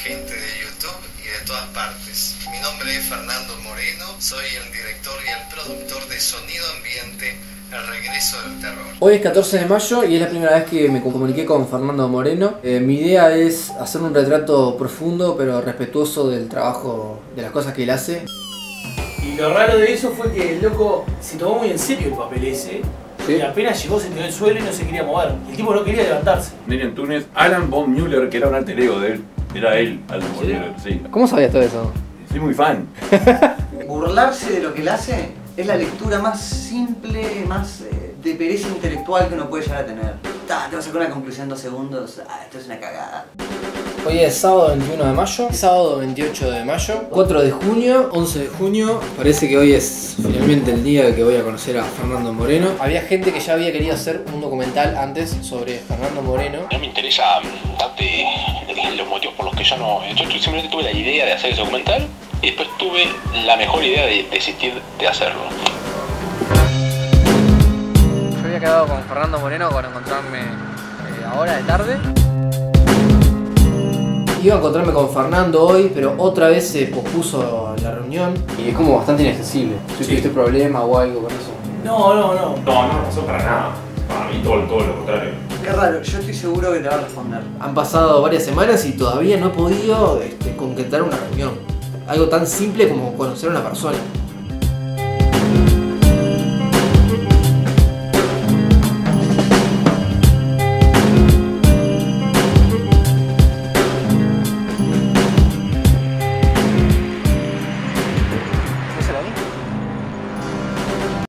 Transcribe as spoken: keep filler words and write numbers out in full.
gente de YouTube y de todas partes. Mi nombre es Fernando Moreno, soy el director y el productor de Sonido Ambiente, El Regreso del Terror. Hoy es catorce de mayo y es la primera vez que me comuniqué con Fernando Moreno. Eh, mi idea es hacer un retrato profundo pero respetuoso del trabajo, de las cosas que él hace. Y lo raro de eso fue que el loco se tomó muy en serio el papel ese. ¿Sí? Y apenas llegó se tiró en el suelo y no se quería mover. El tipo no quería levantarse. Miriam Túnez, Alan von Müller, que era un alter ego de él. Era él, Alan von ¿Sí? Müller, sí. ¿Cómo sabías todo eso? Soy muy fan. Burlarse de lo que él hace es la lectura más simple, más eh, de pereza intelectual que uno puede llegar a tener. Ta, te vas a sacar una conclusión en dos segundos, ah, esto es una cagada. Hoy es sábado veintiuno de mayo, sábado veintiocho de mayo, cuatro de junio, once de junio. Parece que hoy es finalmente el día que voy a conocer a Fernando Moreno. Había gente que ya había querido hacer un documental antes sobre Fernando Moreno. No me interesa darte los motivos por los que yo no... Yo simplemente tuve la idea de hacer ese documental y después tuve la mejor idea de desistir de hacerlo. Yo había quedado con Fernando Moreno para encontrarme eh, ahora de tarde. Iba a encontrarme con Fernando hoy, pero otra vez se pospuso la reunión y es como bastante inaccesible. ¿Si tuviste problema o algo con eso? No, no, no. No, no pasó para nada. Para mí todo, todo lo contrario. Qué raro, yo estoy seguro que te va a responder. Han pasado varias semanas y todavía no he podido este, concretar una reunión. Algo tan simple como conocer a una persona.